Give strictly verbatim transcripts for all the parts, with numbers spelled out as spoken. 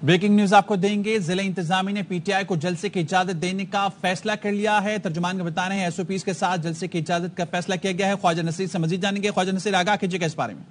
Breaking news آپ کو دیں گے. ضلع انتظامیہ نے پی ٹی آئی کو جلسے کی اجازت دینے کا فیصلہ کر لیا ہے. ترجمان کا بتا رہے ہیں ایس او پیز کے ساتھ جلسے کی اجازت کا فیصلہ کیا گیا ہے. خواجہ نصیر سے مزید جانیں گے. خواجہ نصیر آگاہ کیجیے گا اس بارے میں.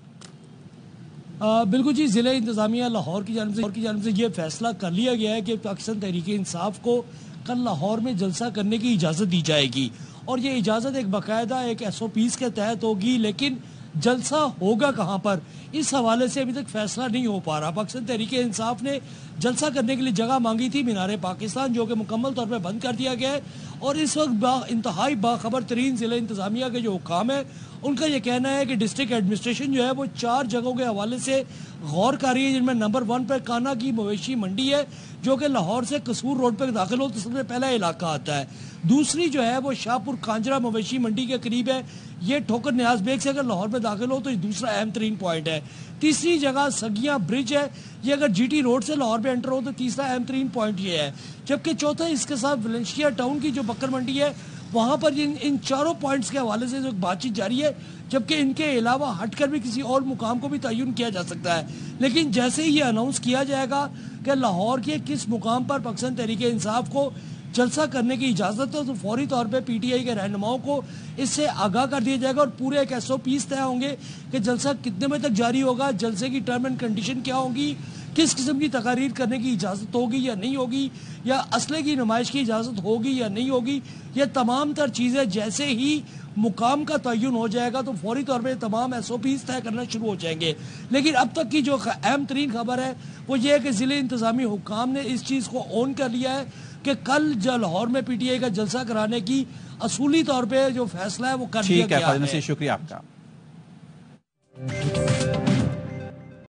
بالکل جی, ضلع انتظامیہ لاہور کی جانب سے کی جانب سے یہ فیصلہ کر لیا گیا ہے کہ پاکستان تحریک انصاف کو کل لاہور میں جلسہ کرنے کی اجازت دی جائے گی, اور یہ اجازت ایک باقاعدہ ایک ایس او پیز کے تحت ہوگی. لیکن جلسہ ہوگا کہاں پر, اس حوالے سے ابھی تک فیصلہ نہیں ہو پا رہا. پاکستان تحریک انصاف نے جلسہ کرنے کے لیے جگہ مانگی تھی مینار پاکستان, جو کہ مکمل طور پہ بند کر دیا گیا ہے. اور اس وقت با انتہائی باخبر ترین ضلع انتظامیہ کے جو حکام ہیں ان کا یہ کہنا ہے کہ ڈسٹرکٹ ایڈمنسٹریشن جو ہے وہ چار جگہوں کے حوالے سے غور کر رہی ہے, جن میں نمبر ون پر کانا کی مویشی منڈی ہے جو کہ لاہور سے قصور روڈ پر داخل ہو تو سب سے پہلا علاقہ آتا ہے. دوسری جو ہے وہ شاہپور کانجرا مویشی منڈی کے قریب ہے, یہ ٹھوکر نیاز بیگ سے اگر لاہور میں داخل ہو تو یہ دوسرا اہم ترین پوائنٹ ہے. تیسری جگہ سگیاں برج ہے, یہ اگر جی ٹی روڈ سے لاہور میں انٹر ہو تو تیسرا اہم ترین پوائنٹ یہ ہے. جبکہ چوتھا اس کے ساتھ ویلنشیا ٹاؤن کی جو بکر منڈی ہے وہاں پر ان, ان چاروں پوائنٹس کے حوالے سے جو بات چیت جاری ہے, جبکہ ان کے علاوہ ہٹ کر بھی کسی اور مقام کو بھی تعین کیا جا سکتا ہے. لیکن جیسے ہی یہ اناؤنس کیا جائے گا کہ لاہور کے کس مقام پر پاکستان تحریک انصاف کو جلسہ کرنے کی اجازت ہے تو فوری طور پہ پی ٹی آئی کے رہنماؤں کو اس سے آگاہ کر دیا جائے گا, اور پورے ایک ایس او پیز طے ہوں گے کہ جلسہ کتنے بجے تک جاری ہوگا, جلسے کی ٹرم اینڈ کنڈیشن کیا ہوگی, کس قسم کی تقاریر کرنے کی اجازت ہوگی یا نہیں ہوگی, یا اسلحے کی نمائش کی اجازت ہوگی یا نہیں ہوگی. یہ تمام تر چیزیں جیسے ہی مقام کا تعین ہو جائے گا تو فوری طور پہ تمام ایس او پیز طے کرنا شروع ہو جائیں گے. لیکن اب تک کی جو اہم ترین خبر ہے وہ یہ ہے کہ ضلع انتظامی حکام نے اس چیز کو اون کر لیا ہے کہ کل جو لاہور میں پی ٹی آئی کا جلسہ کرانے کی اصولی طور پہ جو فیصلہ ہے وہ کر لیا گیا ہے. ٹھیک ہے, شکریہ آپ کا.